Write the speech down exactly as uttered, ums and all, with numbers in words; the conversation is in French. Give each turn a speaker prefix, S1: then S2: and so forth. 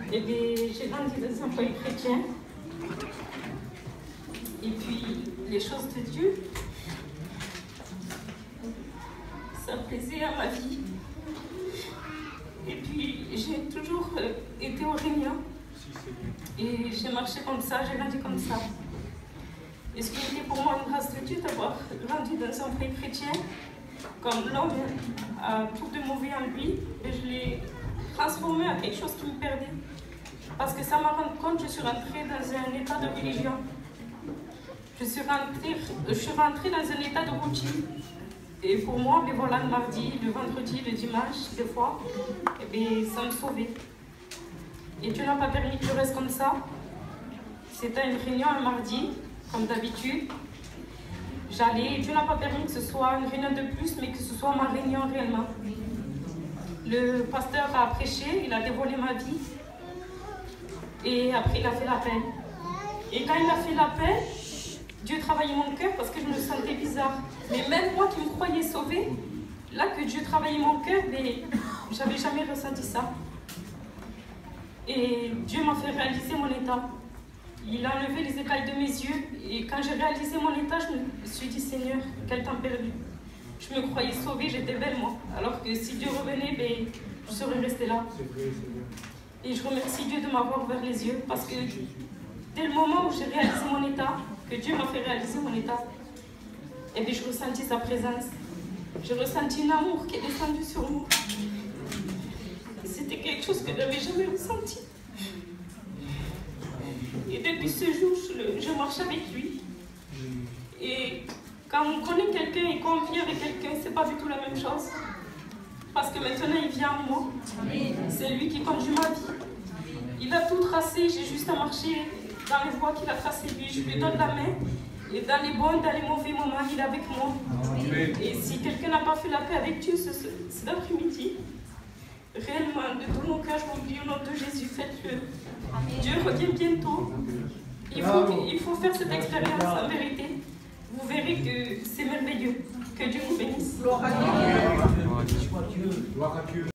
S1: Et bien, j'ai grandi dans un foyer chrétien. Et puis, les choses de Dieu, ça plaisait à ma vie. Et puis, j'ai toujours euh, été au Réunion. Et j'ai marché comme ça, j'ai grandi comme ça. Et ce qui était pour moi une grâce de Dieu d'avoir grandi dans un foyer chrétien, comme l'homme a tout de mauvais en lui, et je l'ai transformé en quelque chose qui me perdait. Parce que ça m'a rendu compte, je suis rentrée dans un état de religion. Je suis rentrée, je suis rentrée dans un état de routine. Et pour moi, mais voilà, le mardi, le vendredi, le dimanche, des fois, et bien, ça me sauvait. Et Dieu n'a pas permis que je reste comme ça. C'était une réunion un mardi, comme d'habitude. J'allais, Dieu n'a pas permis que ce soit une réunion de plus, mais que ce soit ma réunion réellement. Le pasteur a prêché, il a dévoilé ma vie. Et après, il a fait l'appel. Et quand il a fait l'appel, Dieu travaillait mon cœur parce que je me sentais bizarre. Mais même moi qui me croyais sauvée, là que Dieu travaillait mon cœur, mais j'avais jamais ressenti ça. Et Dieu m'a fait réaliser mon état. Il a enlevé les écailles de mes yeux. Et quand j'ai réalisé mon état, je me suis dit, Seigneur, quel temps perdu. Je me croyais sauvée, j'étais belle moi. Alors que si Dieu revenait, ben, je serais restée là. Et je remercie Dieu de m'avoir ouvert les yeux parce que dès le moment où j'ai réalisé mon état, que Dieu m'a fait réaliser mon état, et bien je ressentis sa présence. J'ai ressenti un amour qui est descendu sur moi. C'était quelque chose que je n'avais jamais ressenti. Et depuis ce jour, je, je marche avec lui. Et quand on connaît quelqu'un et qu'on vit avec quelqu'un, c'est pas du tout la même chose. Parce que maintenant, il vient à moi. C'est lui qui conduit ma vie. Il a tout tracé, j'ai juste à marcher dans les voies qu'il a tracées lui. Je lui donne la main. Et dans les bons, dans les mauvais moments, il est avec moi. Et si quelqu'un n'a pas fait la paix avec Dieu cet après-midi, réellement, de tout mon cœur, je vous dis au nom de Jésus, faites-le. Dieu revient bientôt. Il faut, il faut faire cette expérience en vérité. Vous verrez que c'est merveilleux. Que Dieu vous bénisse.
S2: Gloire à Dieu. Gloire à Dieu.